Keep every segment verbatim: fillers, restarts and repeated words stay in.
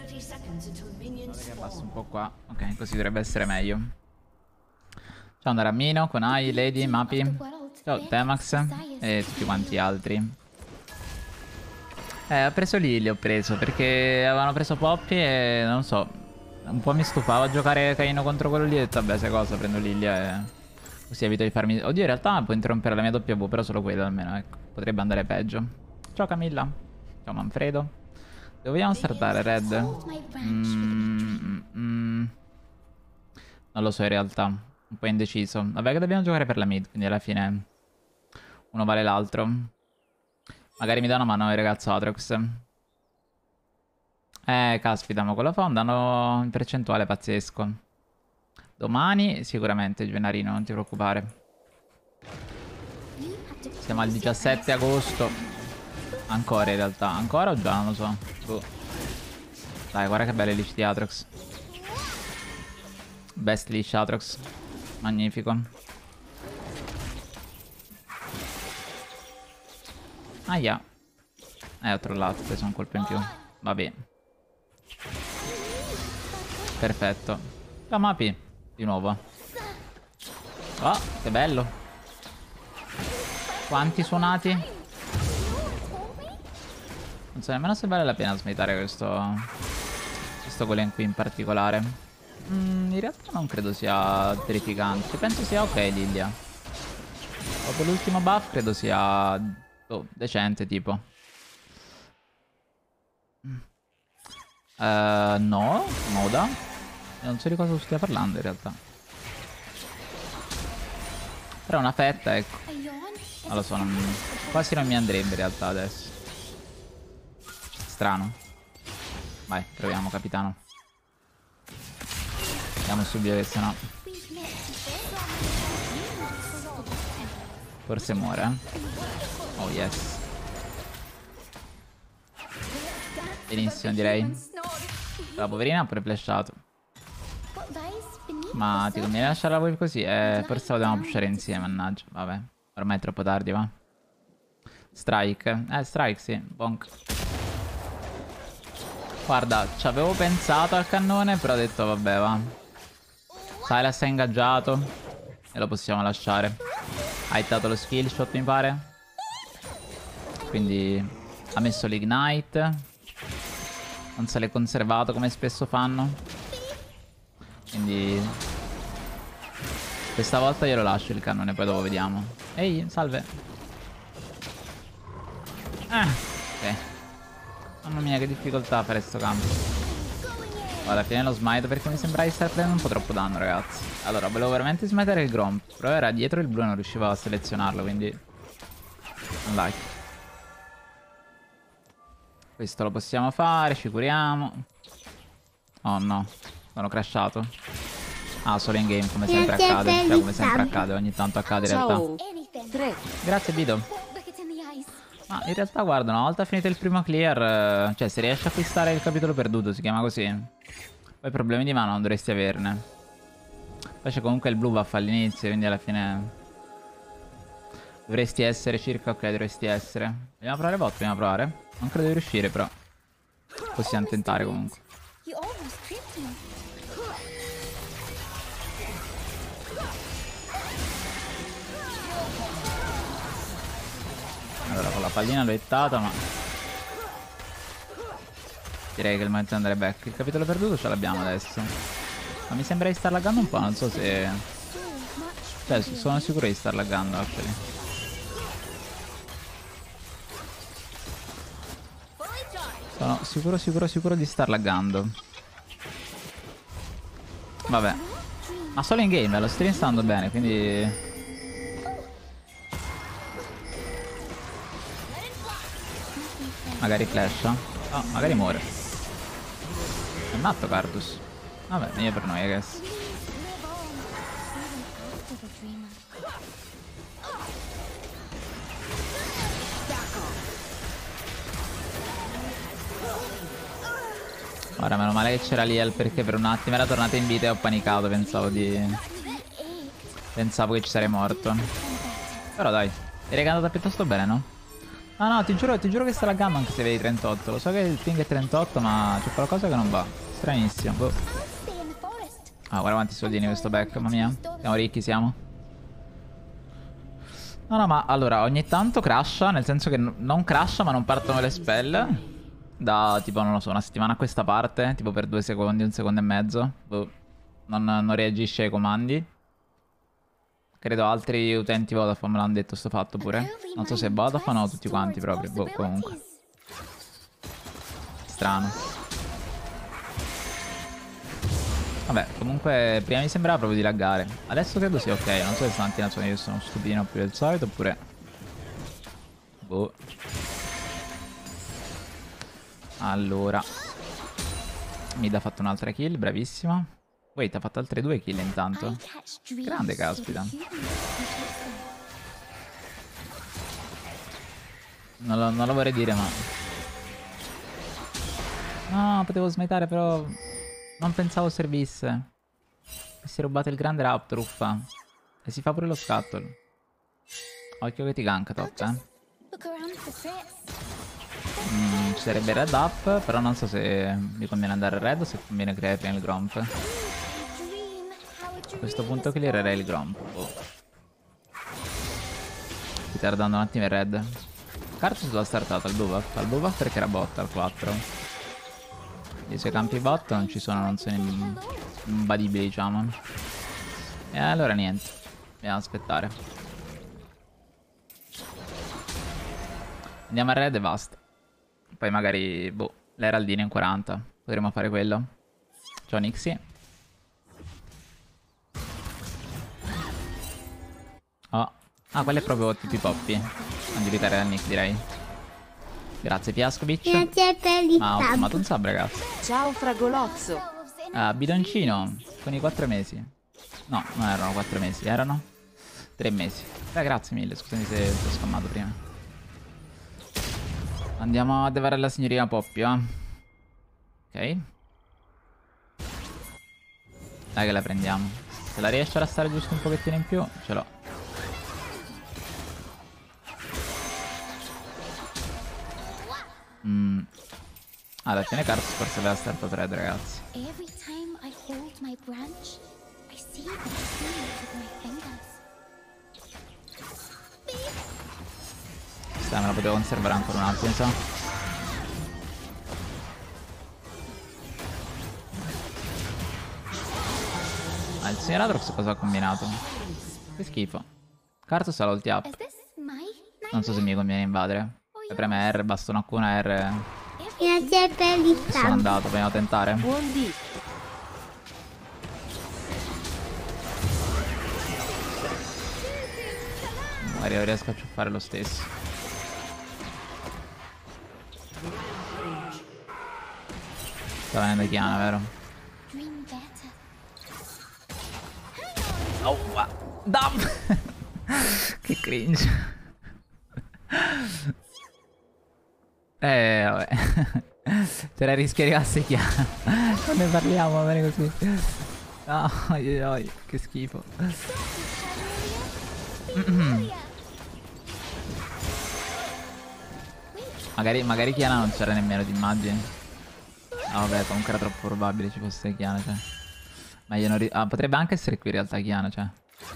Guarda che abbasso un po' qua. Ok, così dovrebbe essere meglio. Ciao andare a Mino, Konai, Lady, Mapi. Ciao Temax e tutti quanti gli altri. Eh, ho preso Lily, ho preso, perché avevano preso Poppy e non so, un po' mi stufava giocare Caino contro quello lì e ho detto vabbè sai cosa, prendo Lily e così evito di farmi... Oddio in realtà può interrompere la mia W, però solo quella almeno, ecco, potrebbe andare peggio. Ciao Camilla, ciao Manfredo. Dove vogliamo startare, Red? Mm, mm, mm. Non lo so in realtà, un po' indeciso. Vabbè che dobbiamo giocare per la mid, quindi alla fine uno vale l'altro. Magari mi danno mano il ragazzo Atrox. Eh, caspita, ma con la fonda hanno in percentuale pazzesco. Domani sicuramente, Gennarino, non ti preoccupare. Siamo al diciassette agosto. Ancora in realtà. Ancora o già? Non lo so. Boh. Dai, guarda che belle leash di Atrox. Best leash Atrox. Magnifico. Aia. Eh, ho trollato, ho preso un colpo in più. Vabbè. Perfetto. La Mapi. Di nuovo. Oh, che bello. Quanti suonati? Non so nemmeno se vale la pena smitare questo Questo golem qui in particolare. mm, In realtà non credo sia terrificante. Penso sia ok Lilia. Dopo l'ultimo buff credo sia oh, decente tipo. uh, No, Moda. Non so di cosa stia parlando in realtà. Però una fetta, ecco. Non lo so, non... quasi non mi andrebbe in realtà adesso. Strano. Vai, proviamo capitano. Andiamo subito che sennò forse muore, eh? Oh yes. Benissimo direi. La poverina ha pure flashato. Ma ti conviene lasciarla poi così? Eh, forse la dobbiamo pushare insieme, mannaggia. Vabbè, ormai è troppo tardi, va. Strike. Eh, strike, sì. Bonk. Guarda, ci avevo pensato al cannone, però ho detto vabbè, va. Sylas è ingaggiato e lo possiamo lasciare. Ha hittato lo skill shot, mi pare. Quindi ha messo l'ignite. Non se l'è conservato come spesso fanno. Quindi questa volta io lo lascio il cannone, poi dopo vediamo. Ehi, salve. Ah, ok. Mamma mia, che difficoltà fare sto campo. Alla fine lo smite perché mi sembra di star prendendo un po' troppo danno, ragazzi. Allora, volevo veramente smitare il Gromp, però era dietro il blu e non riuscivo a selezionarlo, quindi unlucky. Questo lo possiamo fare, ci curiamo. Oh no, sono crashato. Ah, solo in game, come sempre accade. Cioè, come sempre accade, ogni tanto accade in realtà. Grazie, Bido. Ma in realtà, guarda, una volta finito il primo clear, cioè, se riesci a acquistare il capitolo perduto, si chiama così. Poi problemi di mana non dovresti averne. Poi c'è comunque il blue buff all'inizio, quindi alla fine dovresti essere circa, ok, dovresti essere. Vogliamo provare bot, vogliamo provare? Non credo di riuscire, però possiamo tentare comunque. Allora, con la pallina l'ho hittata, ma direi che è il momento di andare back. Il capitolo perduto ce l'abbiamo adesso. Ma mi sembra di star laggando un po', non so se... Cioè, sono sicuro di star laggando, actually. Sono sicuro, sicuro, sicuro di star laggando. Vabbè. Ma solo in game, lo stream sta andando bene, quindi... Magari flasha. Oh, magari muore. È matto Cardus. Vabbè, meglio per noi, I guess. Ora, meno male che c'era Liel, perché per un attimo era tornata in vita e ho panicato. Pensavo di... Pensavo che ci sarei morto. Però dai, direi che è andata piuttosto bene, no? No, no, ti giuro, ti giuro che sta laggando anche se vedi trentotto. Lo so che il ping è trentotto, ma c'è qualcosa che non va. Stranissimo. Boh. Ah, guarda quanti soldini questo back, mamma mia. Siamo ricchi, siamo. No, no, ma allora, ogni tanto crasha, nel senso che non crasha, ma non partono le spell. Da, tipo, non lo so, una settimana a questa parte, tipo per due secondi, un secondo e mezzo. Boh. Non, non reagisce ai comandi. Credo altri utenti Vodafone me l'hanno detto sto fatto pure. Non so se è Vodafone o tutti quanti proprio. Boh, comunque. Strano. Vabbè, comunque prima mi sembrava proprio di laggare. Adesso credo sia ok. Non so se stamattina sono io sono stupidino più del solito oppure... Boh. Allora. Mid ha fatto un'altra kill, bravissima. Wait, ha fatto altre due kill intanto. Grande, caspita. Non lo, non lo vorrei dire, ma... No, potevo smetare, però... Non pensavo servisse. E si è rubato il grande Raptor, uffa. E si fa pure lo scuttle. Occhio che ti ganka, top, eh. Mm, ci sarebbe red up, però non so se mi conviene andare red o se conviene creare prima il Gromp. A questo punto clearerei il Gromp. Oh. Sti tardando un attimo il red. Karthus l'ha startato al buff. Al buff perché era bot al quattro. I suoi campi bot non ci sono, non sono imbadibili, diciamo. E allora niente. Dobbiamo aspettare. Andiamo a red e basta. Poi magari, boh, l'Heraldine in quaranta. Potremmo fare quello. Ciao Nixie. Oh. Ah, quello è proprio tipo Poppy. Non diventare dal Nick, direi. Grazie Piascovic. Grazie per il Ma ho sub. fumato un sub, ragazzi. Ciao Fragolozzo. Ah, bidoncino. Con i quattro mesi. No, non erano quattro mesi, erano tre mesi. Beh, grazie mille, scusami se ti ho scammato prima. Andiamo a devare la signorina Poppy, va? Ok. Dai che la prendiamo. Se la riesce a stare giusto un pochettino in più, ce l'ho. Mm. Ah, alla fine Karthus forse aveva startato red, ragazzi. Every time I hold my branch, I see the seeds with my fingers. Questa me la potevo conservare ancora un attimo, mi sa. Ah, il signor Atrox cosa ha combinato? Che schifo. Karthus ha l'ulti up. Is this my Non so se mi conviene invadere. Se preme R, basta una Q, una R. Grazie per il Sono sub. andato, vogliamo tentare? Buon dì. Magari riesco a fare lo stesso. Sta venendo Chiana, vero? Dream better. Oh, wow. Dam! Che cringe. Eh, vabbè. C'era il rischio che arrivasse Chiana. Non ne parliamo, va bene così. No, oi, oi, che schifo. Magari, magari Chiana non c'era nemmeno, ti immagini? No, vabbè, comunque era troppo probabile ci fosse Chiana, cioè. Ma io non ri... Ah, potrebbe anche essere qui in realtà Chiana, cioè.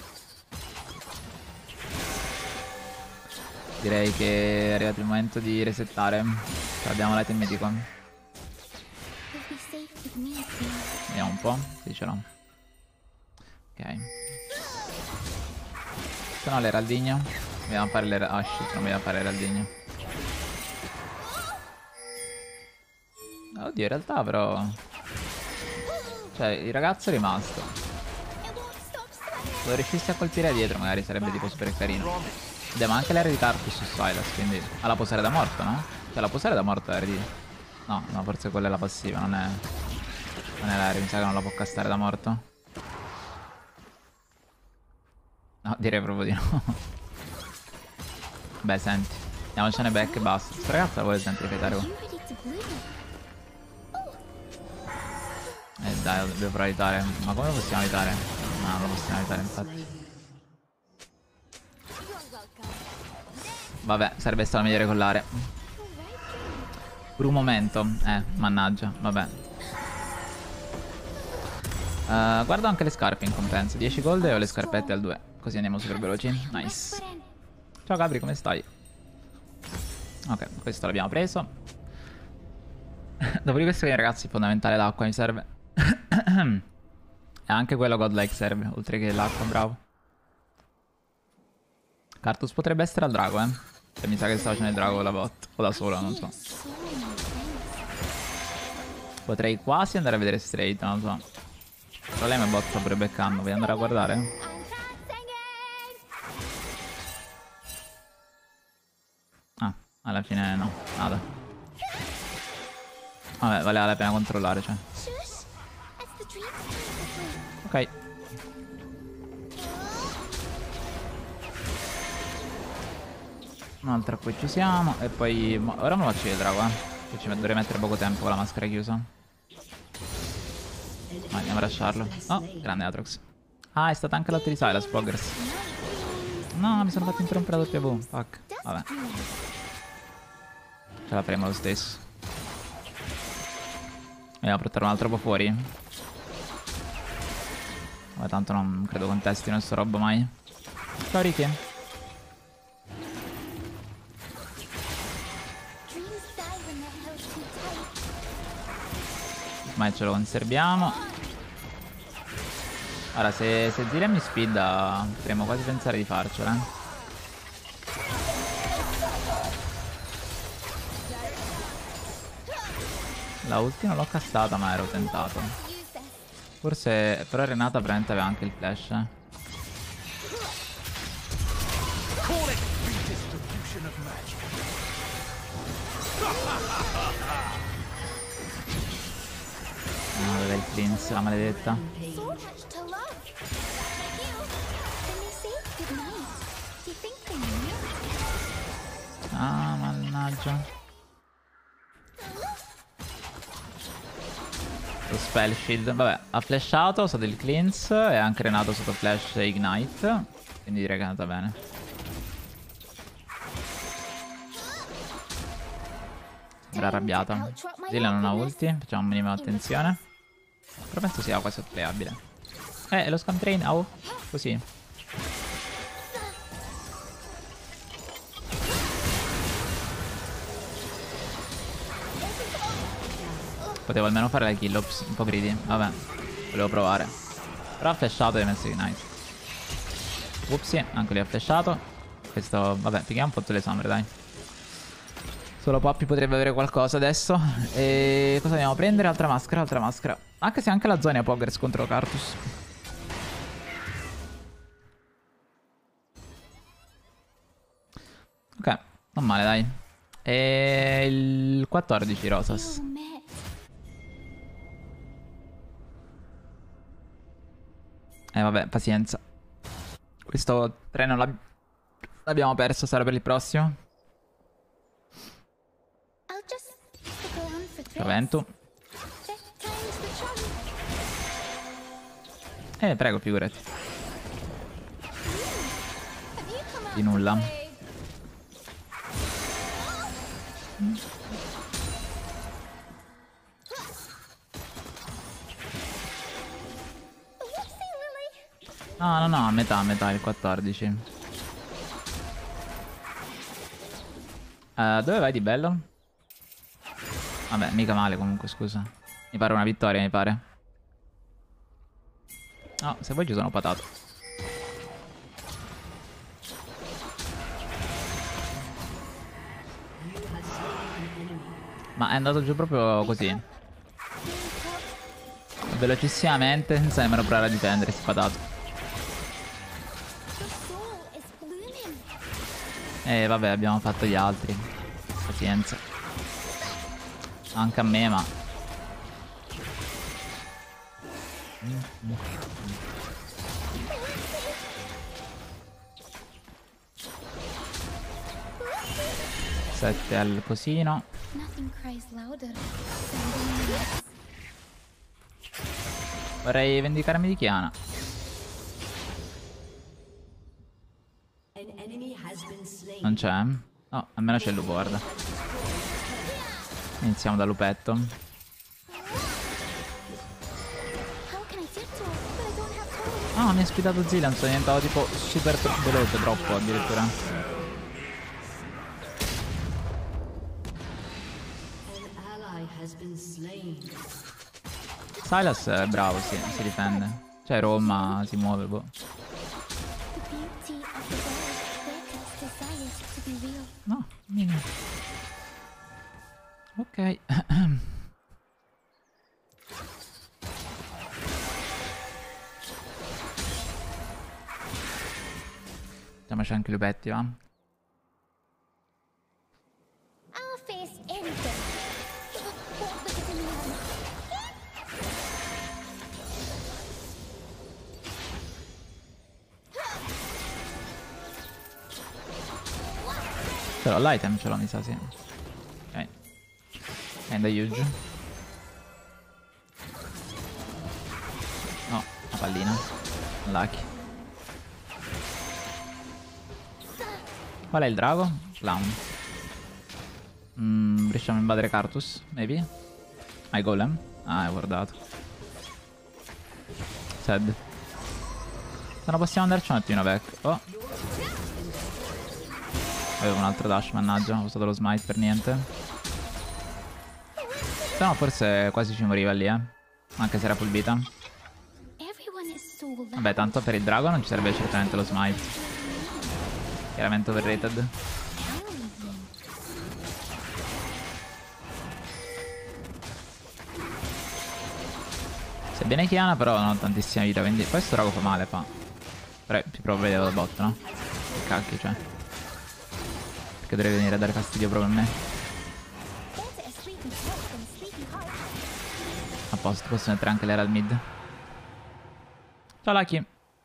Direi che è arrivato il momento di resettare. Abbiamo l'item mitico. You'll be safe with me, please. Vediamo un po'. Sì, ce l'ho. Ok. Se no l'Heraldino. Dobbiamo fare le... Ah shit, non dobbiamo fare l'Heraldino. Oddio, in realtà però... Cioè, il ragazzo è rimasto. Se lo riuscissi a colpire dietro magari sarebbe tipo super carino. Beh, ma anche l'R di Karthus su Sylas, quindi... Ha la posare da morto, no? Cioè, la posare da morto l'R di... No, no, forse quella è la passiva, non è... Non è l'R, mi sa che non la può castare da morto. No, direi proprio di no. Beh, senti. Andiamocene back e basta. Questa ragazza la vuole sentrificare. You ready to bloom? Eh dai, lo devo provare a evitare. Ma come lo possiamo evitare? No, non lo possiamo evitare, infatti. Vabbè, sarebbe stato meglio collare. Per un momento. Eh, mannaggia, vabbè. Uh, guardo anche le scarpe in compenso. dieci gold e ho le scarpette al due. Così andiamo super veloci. Nice. Ciao Gabri, come stai? Ok, questo l'abbiamo preso. Dopo di questo ragazzi fondamentale l'acqua mi serve. E anche quello godlike serve, oltre che l'acqua, bravo. Cartus potrebbe essere al drago, eh. Cioè, mi sa che sta facendo il drago con la bot. O da solo, non so. Potrei quasi andare a vedere straight, non lo so. Però lei mi bot sta pure beccando. Vuoi andare a guardare? Ah, alla fine no, nada. Vabbè, valeva la pena controllare, cioè. Ok. Un'altra qui ci siamo. E poi... Ora me lo faccio il drago, eh. Che ci dovrei mettere poco tempo con la maschera chiusa. Vai, andiamo a lasciarlo. Oh, grande Atrox. Ah, è stata anche l'altra di Sylas, Poggers. No, mi sono fatto interrompere la W. Fuck. Vabbè. Ce la faremo lo stesso. Andiamo a portare un altro po' fuori. Vabbè, tanto non credo contestino sto roba mai. Ciao Ricky. Ormai ce lo conserviamo. Ora se, se Zilean mi speeda potremmo quasi pensare di farcela, eh. La ulti non l'ho castata ma ero tentato. Forse però Renata praticamente aveva anche il flash, eh. No, dov'è il Prince, la maledetta? Ah, mannaggia. Lo spell shield. Vabbè, ha flashato sotto il cleanse e ha anche renato sotto flash e ignite. Quindi direi che è andata bene. Era arrabbiata. Zilla non ha ulti, facciamo un minimo attenzione. Però penso sia quasi playabile. Eh, lo scam train, oh, così. Potevo almeno fare la kill, ops, un po' greedy. Vabbè, volevo provare. Però ha flashato e ha messo ignite. Upsi, anche lui ha flashato. Questo, vabbè, picchiamo un po' tutte le summer, dai. Solo Poppy potrebbe avere qualcosa adesso. E cosa dobbiamo prendere? Altra maschera, altra maschera. Anche se anche la zona è Poggers contro Cartus. Ok, non male, dai. E il quattordici Rosas. Eh vabbè, pazienza. Questo treno l'abbiamo perso, sarà per il prossimo. Ventu. Eh, prego, figurati. Di nulla. No, no, no, a metà, a metà, il quattordici. Uh, dove vai di bello? Vabbè, mica male comunque, scusa. Mi pare una vittoria, mi pare. No, se vuoi ci sono patato. Ma è andato giù proprio così. Velocissimamente, senza nemmeno provare a difendere, si è patato. E vabbè, abbiamo fatto gli altri. Pazienza. Anche a me, ma... sette al cosino. Vorrei vendicarmi di Chiana. Non c'è? No, almeno c'è il lupo, guarda. Iniziamo da lupetto. Ah, mi ha sfidato Zilean, sono diventato tipo super veloce, troppo addirittura. Sylas è bravo, sì, si difende. Cioè Roma si muove, boh. No, mini. Ok. Facciamoci anche i lupetti, va? Però l'item ce l'ho, mi sa, sì. Ok. Kinda huge. No, la pallina. Lucky. Qual è il drago? Clown. Mm, riusciamo a invadere Cartus, maybe? Ah, il golem? Ah, è guardato. Sad. Se no possiamo andarci un attimo back. Oh. Avevo un altro dash, mannaggia, ho usato lo smite per niente. Se no forse quasi ci moriva lì, eh. Anche se era full vita. Vabbè, tanto per il drago non ci serve certamente lo smite. Chiaramente overrated. Sebbene Kiana però non ho tantissima vita, quindi questo drago fa male, fa. Però più provo a vedere da bot, no? Che cacchio, cioè. Che dovrebbe venire a dare fastidio proprio a me. A posto, posso mettere anche l'era al mid. Ciao Lucky.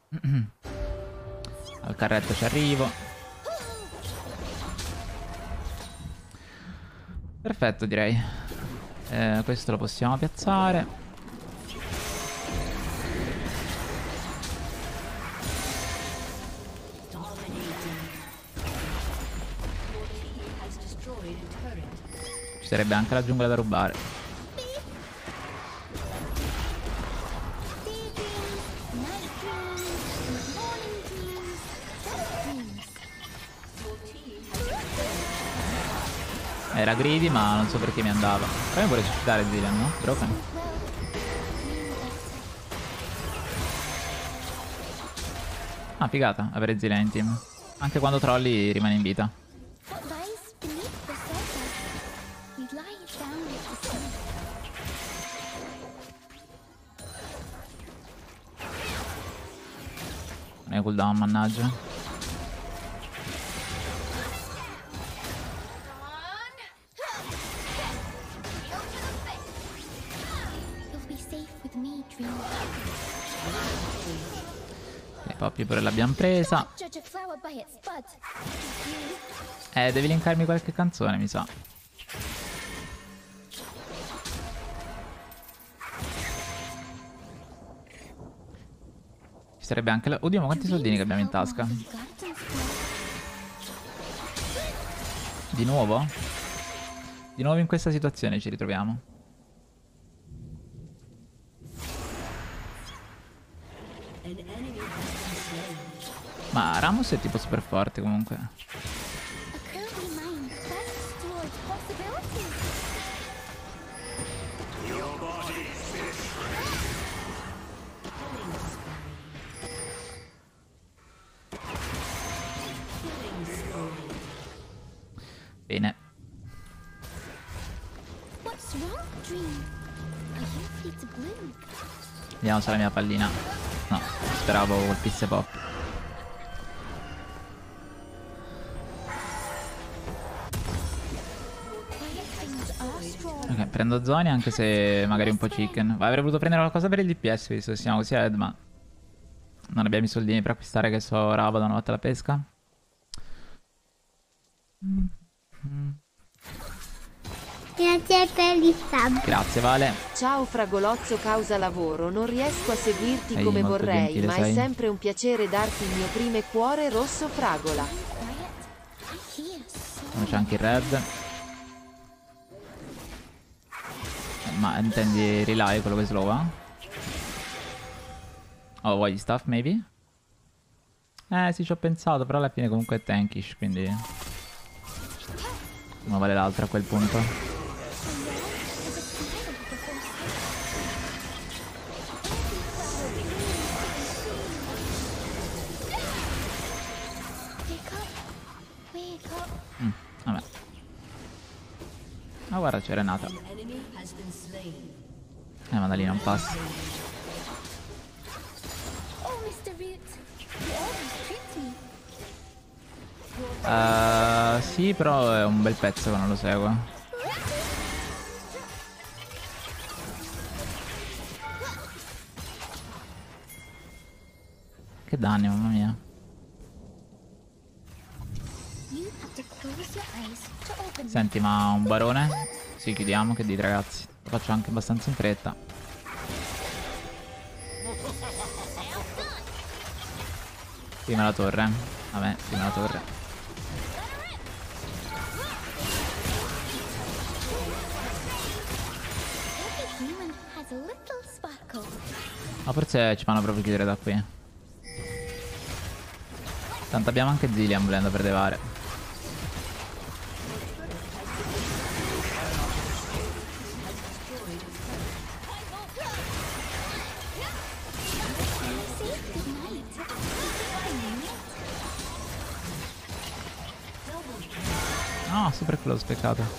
Al carretto ci arrivo. Perfetto, direi. Eh, questo lo possiamo piazzare. Ci sarebbe anche la giungla da rubare. Era greedy ma non so perché mi andava. Però mi vuole suscitare Zilean, no? Broken. Ah, figata avere Zilean in team. Anche quando trolli rimane in vita. Non è cooldown, mannaggia. Le poppy pure l'abbiamo presa. Eh, devi linkarmi qualche canzone, mi sa. Ci sarebbe anche la... Oddio, ma quanti soldini che abbiamo in tasca? Di nuovo? Di nuovo in questa situazione ci ritroviamo. Ma Ramos è tipo super forte comunque. Bene. Vediamo se la mia pallina. No, speravo colpisse pop. Ok, prendo zone anche se magari un po' chicken. Avrei voluto prendere qualcosa per il D P S visto che siamo così head, ma non abbiamo i soldini per acquistare, che so, Rava da una volta alla pesca. Mm-hmm. Grazie per il sub. Grazie Vale. Ciao Fragolozzo causa lavoro, non riesco a seguirti Ehi, come molto vorrei, gentile, ma sai. è sempre un piacere darti il mio primo cuore rosso Fragola. Non c'è anche il red. Ma intendi relay quello che slowa? Oh, vuoi stuff maybe? Eh sì, ci ho pensato, però alla fine comunque è tankish, quindi non vale l'altro a quel punto. Mm, vabbè. Ah, guarda, c'è Renata. Eh, ma da lì non passa. Uh, sì, però è un bel pezzo che non lo seguo. Che danni, mamma mia. Senti, ma un barone? Sì, chiudiamo, che dite ragazzi? Lo faccio anche abbastanza in fretta. Prima la torre. Vabbè, prima la torre. Ma forse ci fanno proprio chiudere da qui. Tanto abbiamo anche Zilean volendo per devare. No, super close, peccato.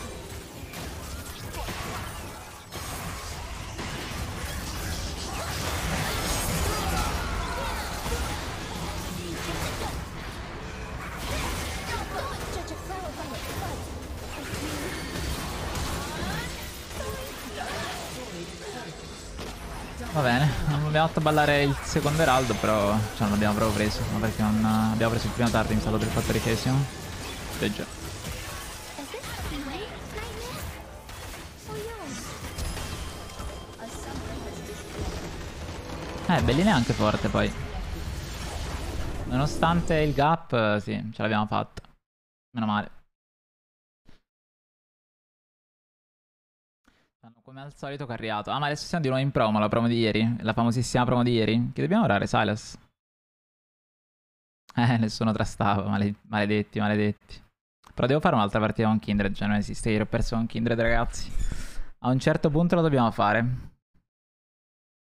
Va bene, non abbiamo fatto ballare il secondo Eraldo, però cioè, non l'abbiamo proprio preso, ma perché non abbiamo preso il primo tardi, mi sa del quattordicesimo. E già. Eh, Belline è anche forte poi. Nonostante il gap, sì, ce l'abbiamo fatta. Meno male. Come al solito carriato. Ah, ma adesso siamo di nuovo in promo, la promo di ieri. La famosissima promo di ieri. Che dobbiamo orare, Silas? Eh, nessuno trastava, male maledetti, maledetti. Però devo fare un'altra partita con Kindred, cioè non esiste, ieri ho perso con Kindred, ragazzi. A un certo punto lo dobbiamo fare.